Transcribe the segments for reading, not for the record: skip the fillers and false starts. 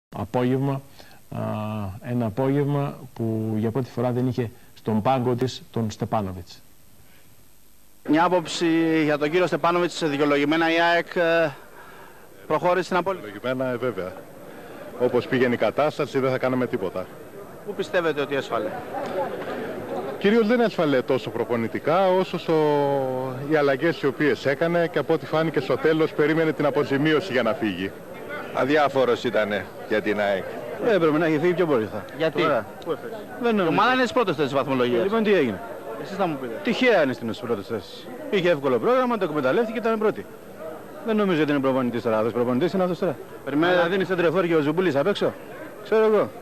Απόγευμα, ένα απόγευμα που για πρώτη φορά δεν είχε στον πάγκο της τον Στεπάνοβιτς. Μια άποψη για τον κύριο Στεπάνοβιτς, δικαιολογημένα η ΑΕΚ προχώρησε στην απόλυτη. Δικαιολογημένα, βέβαια. Όπως πήγαινε η κατάσταση δεν θα κάναμε τίποτα. Πού πιστεύετε ότι έσφαλε? Κυρίως δεν έσφαλε τόσο προπονητικά όσο οι αλλαγές οι οποίες έκανε και από ό,τι φάνηκε στο τέλος περίμενε την αποζημίωση για να φύγει. Αδιάφορος ήτανε για την ΑΕΚ. Έπρεπε να έχει φύγει πιο πολύ. Γιατί? Η ομάδα είναι στις πρώτες θέσεις βαθμολογίας. Λοιπόν, τι έγινε? Εσείς θα μου πείτε. Τυχαία είναι στις πρώτες θέσεις. Είχε εύκολο πρόγραμμα, το εκμεταλλεύτηκε και ήταν πρώτη. Δεν νομίζω ότι είναι προπονητής τώρα. Αυτός προπονητής είναι αυτός τώρα. Περιμένετε. Να δίνει στον τρεφόρ και ο Ζουμπούλης απ' έξω. Ξέρω εγώ.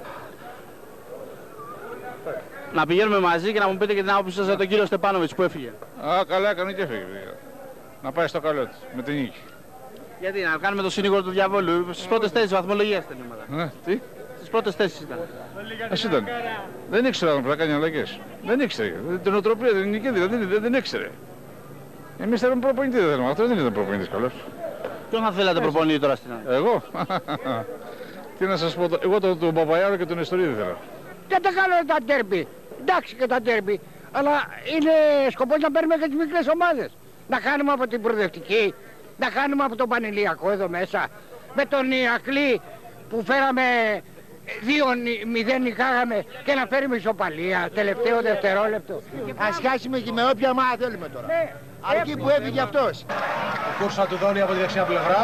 Να πηγαίνουμε μαζί και να μου πείτε και την άποψη σας για τον κύριο Στεπάνοβιτς που έφυγε. Καλά έκανε και έφυγε. Να πάει στο καλό της, με την νίκη. Γιατί να κάνουμε το συνήγορο του διαβόλου? Στις πρώτες θέσεις βαθμολογίας ήταν η ομάδα. Τι? Στις πρώτες θέσεις ήταν. Ας ήταν. Δεν ήξερα να πρέπει να κάνει αλλαγές. Δεν ήξερε. Την οτροπία, την ελληνική δεν ήξερε. Εμείς θέλουμε προπονητή, δεν θέλουμε. Αυτό δεν ήταν προπονητής καλός. Ποιον θα θέλατε προπονητή τώρα στην ΑΕΚ? Εγώ. Τι να σας πω, εγώ τον Παπαϊάρο και τον Εστορίδη θέλω. Δεν τα κάνω τα ντέρμπι. Εντάξει και τα ντέρμπι. Αλλά είναι σκοπός να παίρνουμε και τις μικρές ομάδες. Να κάνουμε από την προοδευτική, να κάνουμε από τον Πανηλιακό εδώ μέσα. Με τον Ηρακλή που φέραμε 2-0 νικάγαμε και να φέρουμε ισοπαλία τελευταίο δευτερόλεπτο. Ας χάσουμε και με όποια ομάδα θέλουμε τώρα. Ναι, αρκεί που έφυγε αυτός. Η κούρσα του Δόνη από τη δεξιά πλευρά.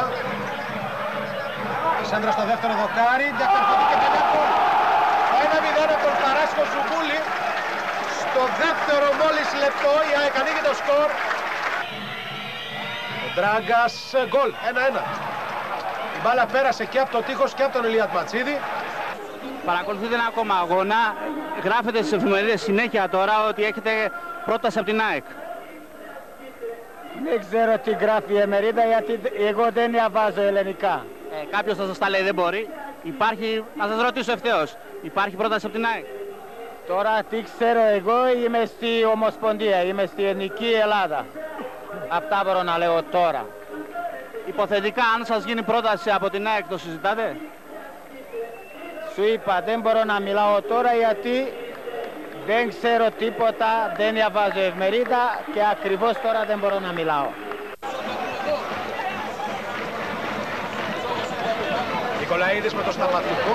Η σέντρα στο δεύτερο δοκάρι. Διαταρφωθεί και τελειώνει. 1-0 από τον Παράσκο Ζουμπούλη. Στο δεύτερο μόλις λεπτό η ΑΕΚ ανοίγει το σκορ. Ο Ντράγκας γκολ. 1-1. Η μπάλα πέρασε και από το τείχος και από τον Ηλία Ματσίδη. Παρακολουθείτε ένα ακόμα αγώνα. Γράφετε στις εφημερίδες συνέχεια τώρα ότι έχετε πρόταση από την ΑΕΚ. Δεν ξέρω τι γράφει η εφημερίδα γιατί εγώ δεν διαβάζω ελληνικά. Κάποιος θα σας τα λέει, δεν μπορεί. Υπάρχει, να σας ρωτήσω ευθέως, υπάρχει πρόταση από την ΑΕΚ? Τώρα τι ξέρω εγώ, είμαι στη Ομοσπονδία, είμαι στη Εθνική Ελλάδα. Αυτά μπορώ να λέω τώρα. Υποθετικά, αν σας γίνει πρόταση από την ΑΕΚ, το συζητάτε? Σου είπα, δεν μπορώ να μιλάω τώρα γιατί δεν ξέρω τίποτα, δεν διαβάζω εφημερίδα και ακριβώς τώρα δεν μπορώ να μιλάω. Νικολαίδης με το Σταματούκο.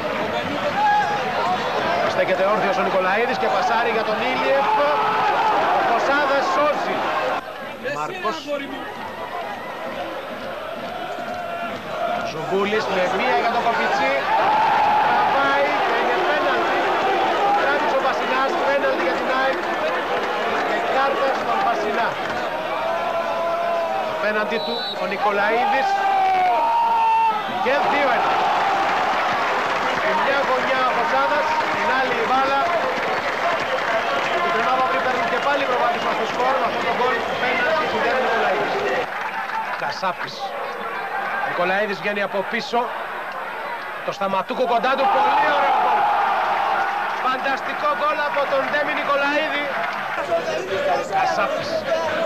Στέκεται όρθιος ο Νικολαίδης και πασάρει για τον Ήλιεφ. Ο Κωσάδας σώζει. Μάρκος. Ζουμπούλης με μία για τον Κοπιτσί. Τραβάει και είναι πέναλτι. Τράβησε ο Βασιλάς, πέναλτι για την ΑΕΚ. Και κάρτα στον Βασιλά. Απέναντι του ο Νικολαίδης. Και 2-1. Στην μια γωνιά ο Κωσάδας, την άλλη η μπάλα. Οι Τρενόβαυροι παίρνουν και πάλι προβάδισμα στο σκορ με αυτό το γκολ πέναλτι του Γιάννη Νικολαίδης. Κασάπης. Νικολαίδης βγαίνει από πίσω. Το Σταματούκο κοντά του, πολύ ωραίο γκολ. Φανταστικό γκολ από τον Ντέμι Νικολαίδη. Κασάπης.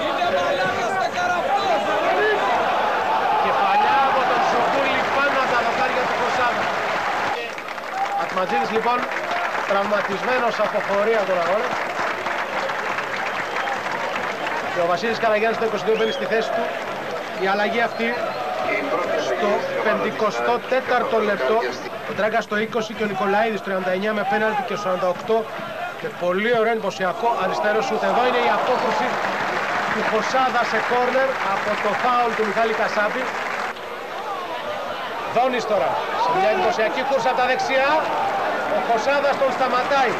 Κεφαλιά από τον Ζουμπούλη πάνω από τα δοκάρια του Κωσάδα. Ατματζίδης λοιπόν τραυματισμένος από πορεία τον αγώνα. Και ο Βασίλης Καραγιάννης στο 22 μπαίνει στη θέση του. Η αλλαγή αυτή στο 54ο λεπτό. Ο Ντράγκας στο 20 και ο Νικολαίδης στο 39 με πέναλτι και στο 48. Και πολύ ωραίο εντυπωσιακό αριστερό σούτ. Εδώ είναι η απόκριση του Κωσάδα σε κόρνερ από το φάουλ του Μιχάλη Κασάπη. Δόνης τώρα, σε μια εντυπωσιακή κούρσα από τα δεξιά. Ο Κωσάδας τον σταματάει.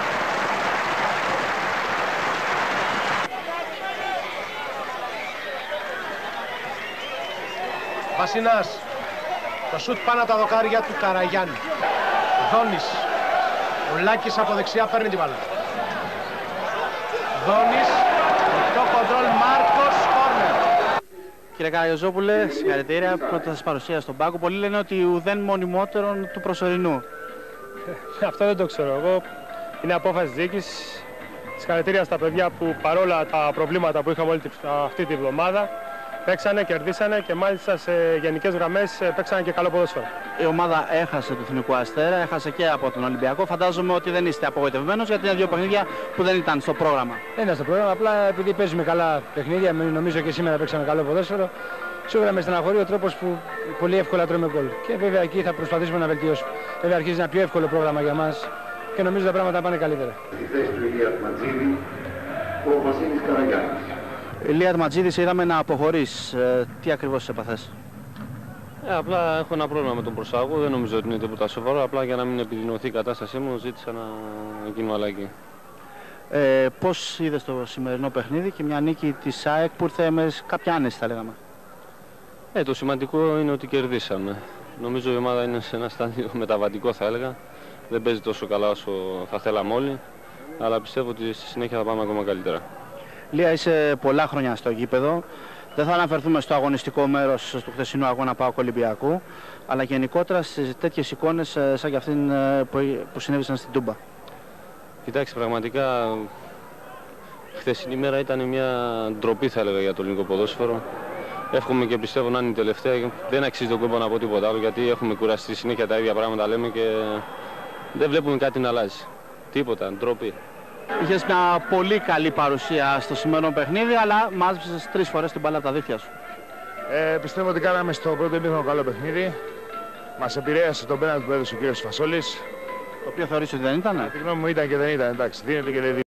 Βασινάς. Το σούτ πάνω από τα δοκάρια του Καραγιάννη. Δόνης. Ο Λάκης από δεξιά παίρνει την μπάλα. Δόνης. Το κοντρόλ Μάρκος, κόρνερ. Κύριε Καραγιοζόπουλε, συγχαρητήρια. Πρώτα σας παρουσία στον πάγκο. Πολλοί λένε ότι ουδέν μονιμότερον του προσωρινού. Αυτό δεν το ξέρω εγώ. Είναι απόφαση δίκης. Συγχαρητήρια στα παιδιά που παρόλα τα προβλήματα που είχαμε όλη αυτή τη βδομάδα παίξανε, κερδίσανε και μάλιστα σε γενικές γραμμές παίξανε και καλό ποδόσφαιρο. Η ομάδα έχασε του Εθνικού Αστέρα, έχασε και από τον Ολυμπιακό. Φαντάζομαι ότι δεν είστε απογοητευμένος γιατί είναι δύο παιχνίδια που δεν ήταν στο πρόγραμμα. Δεν ήταν στο πρόγραμμα, απλά επειδή παίζουμε καλά παιχνίδια, νομίζω και σήμερα παίξαμε καλό ποδόσφαιρο. Σίγουρα με στεναχωρεί ο τρόπος που πολύ εύκολα τρώμε γκολ. Και βέβαια εκεί θα προσπαθήσουμε να βελτιώσουμε. Βέβαια αρχίζει ένα πιο εύκολο πρόγραμμα για μας και νομίζω τα πράγματα πάνε καλύτερα. Στη θέση του Ηλία Ματζίδη, ο Βασίλης Καραγιάννης. Ηλία Ματζίδης, είδαμε να αποχωρείς. Τι ακριβώς έπαθες? Απλά έχω ένα πρόβλημα με τον προσάγω, δεν νομίζω ότι είναι τίποτα σοβαρό. Απλά για να μην επιδεινωθεί η κατάστασή μου, ζήτησα να γίνω αλλαγή. Πώς είδες το σημερινό παιχνίδι και μια νίκη της ΑΕΚ που ήρθε με κάποια άνεση, θα λέγαμε? Το σημαντικό είναι ότι κερδίσαμε. Νομίζω η ομάδα είναι σε ένα στάδιο μεταβατικό, θα έλεγα. Δεν παίζει τόσο καλά όσο θα θέλαμε όλοι, αλλά πιστεύω ότι στη συνέχεια θα πάμε ακόμα καλύτερα. Λία, είσαι πολλά χρόνια στο γήπεδο. Δεν θα αναφερθούμε στο αγωνιστικό μέρος του χθεσινού αγώνα ΠΑΟΚ Ολυμπιακού, αλλά γενικότερα στις τέτοιες εικόνες σαν και αυτήν που συνέβησαν στην Τούμπα. Κοιτάξτε, πραγματικά χθεσινή μέρα ήταν μια ντροπή, θα έλεγα, για το ελληνικό ποδόσφαιρο. Εύχομαι και πιστεύω να είναι η τελευταία. Δεν αξίζει τον κόπο να πω τίποτα άλλο, γιατί έχουμε κουραστεί συνέχεια τα ίδια πράγματα λέμε και δεν βλέπουμε κάτι να αλλάζει. Τίποτα, ντροπή. Είχες μια πολύ καλή παρουσία στο σημερινό παιχνίδι, αλλά μάζεψες 3 φορές την μπάλα από τα δίχτυα σου. Πιστεύω ότι κάναμε στο πρώτο ημίχρονο καλό παιχνίδι. Μας επηρέασε τον πέναλτι που έδωσε ο κύριος Φασόλης. Το οποίο θεωρείς ότι δεν ήταν? Τη γνώμη μου ήταν και δεν ήταν, εντάξει, δίνεται και δεν δίνεται.